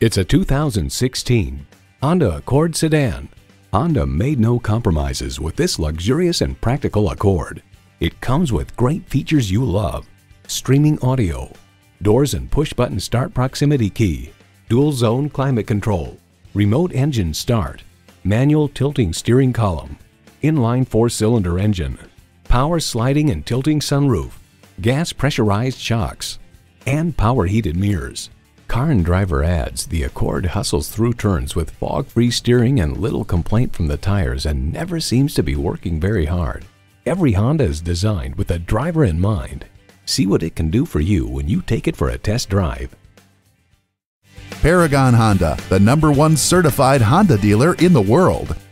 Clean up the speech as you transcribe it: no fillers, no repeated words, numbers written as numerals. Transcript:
It's a 2016 Honda Accord sedan. Honda made no compromises with this luxurious and practical Accord. It comes with great features you love: streaming audio, doors and push-button start proximity key, dual-zone climate control, remote engine start, manual tilting steering column, inline 4-cylinder engine, power sliding and tilting sunroof, gas pressurized shocks, and power heated mirrors. Car and Driver adds, the Accord hustles through turns with fog-free steering and little complaint from the tires and never seems to be working very hard. Every Honda is designed with the driver in mind. See what it can do for you when you take it for a test drive. Paragon Honda, the #1 certified Honda dealer in the world.